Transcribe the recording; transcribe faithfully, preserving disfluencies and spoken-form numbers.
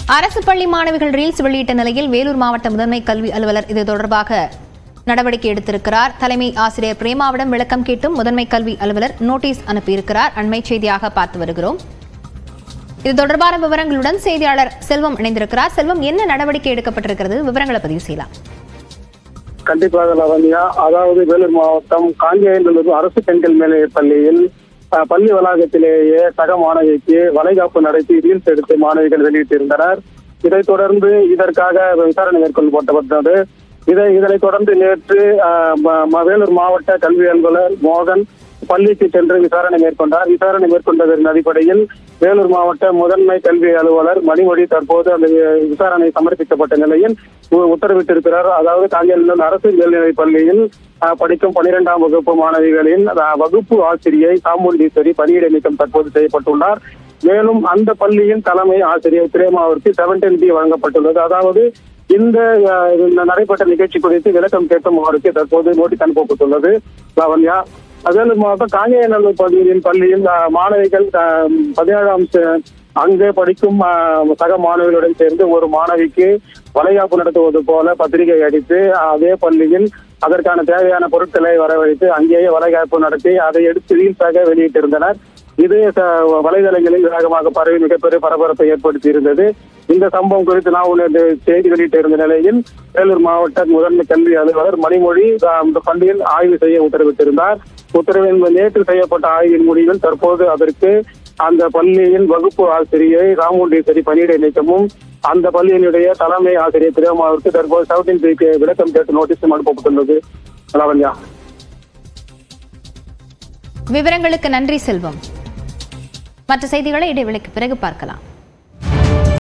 அரசு பள்ளி மாணவிகள் ரீல்ஸ் வெளியிட்ட நிலையில் வேலூர் மாவட்ட முதன்மை கல்வி அலுவலர் இது தொடர்பாக நடவடிக்கை எடுத்திருக்கிறார். தலைமை ஆசிரியர் பிரேமாவிடம் விளக்கம் கேட்டும் முதன்மை கல்வி அலுவலர் நோட்டீஸ் அனுப்பியிருக்கிறார். அண்மை செய்தியாக பார்த்து வருகிறோம். இது தொடர்பான விவரங்களுடன் செய்தியாளர் செல்வம் இணைந்திருக்கிறார். செல்வம், என்ன நடவடிக்கை எடுக்கப்பட்டிருக்கிறது? விவரங்களை பதிவு செய்யலாம். கண்டிப்பாக லவண்யா, அதாவது வேலூர் மாவட்டம் காங்கேயநல்லூர் அரசு பெண்கள் மேல்நிலைப் பள்ளியில் பள்ளி வளாகத்திலேயே சக மாணவிக்கு வளைகாப்பு நடத்தி ரீல்ஸ் எடுத்து மாணவிகள் வெளியிட்டிருந்தனர். இதைத் தொடர்ந்து இதற்காக விசாரணை மேற்கொள்ளப்பட்டது. இதை இதனைத் தொடர்ந்து நேற்று வேலூர் மாவட்ட கல்வி அலுவலர் மோகன் பள்ளிக்கு சென்று விசாரணை மேற்கொண்டார். விசாரணை மேற்கொண்டதன் அடிப்படையில் வேலூர் மாவட்ட முதன்மை கல்வி அலுவலர் மணிமொழி தற்போது அந்த விசாரணை சமர்ப்பிக்கப்பட்ட நிலையில் உத்தரவிட்டிருக்கிறார். அதாவது காங்கேயநல்லூர் அரசு மேல்நிலைப் பள்ளியில் படிக்கும் பனிரெண்டாம் வகுப்பு மாணவிகளின் வகுப்பு ஆசிரியை சாமுண்டீஸ்வரி பணியிட நீக்கம் தற்போது செய்யப்பட்டுள்ளார். மேலும் அந்த பள்ளியின் தலைமை ஆசிரியர் பிரேமாவிற்கு செவன்டீன் பி வழங்கப்பட்டுள்ளது. அதாவது இந்த நடைபெற்ற நிகழ்ச்சி குறித்து விளக்கம் கேட்டும் அவருக்கு தற்போது நோட்டீஸ் அனுப்பப்பட்டுள்ளது. லவண்யா, வேலூர் மாவட்டம் காங்கேயநல்லூர் பகுதியின் பள்ளியில் மாணவிகள் பதினேழாம் அங்கே படிக்கும் சக மாணவிகளுடன் சேர்ந்து ஒரு மாணவிக்கு வளைகாப்பு நடத்துவது போல பத்திரிகை அடித்து அதே பள்ளியில் அதற்கான தேவையான பொருட்களை வரவழைத்து அங்கேயே வளைகாப்பு நடத்தி அதை எடுத்து ரீல்ஸாக வெளியிட்டிருந்தனர். இது வலைதளங்களில் வேகமாக பரவி மிகப்பெரிய பரபரப்பை ஏற்படுத்தி இருந்தது. இந்த சம்பவம் குறித்து நான் செய்தி வெளியிட்டிருந்த நிலையில் வேலூர் மாவட்ட முதன்மை கல்வி அலுவலர் மணிமொழி அந்த பள்ளியில் ஆய்வு செய்ய உத்தரவிட்டிருந்தார். உத்தரவின் நேற்று செய்யப்பட்ட ஆய்வின் முடிவில் தற்போது அதற்கு அந்த பள்ளியின் வகுப்பு ஆசிரியை ராமுண்டீஸ்வரி பணியிட நீக்கமும் அந்த பள்ளியினுடைய தலைமை ஆசிரியர் பிரேமாவிற்கு தற்போது செவன்டீன் பிக்கு விளக்கம் கேட்டு நோட்டீஸும் அனுப்பப்பட்டுள்ளது. லவண்யா, விவரங்களுக்கு நன்றி செல்வம். மற்ற செய்திகளை இடைவெளிக்கு பிறகு பார்க்கலாம்.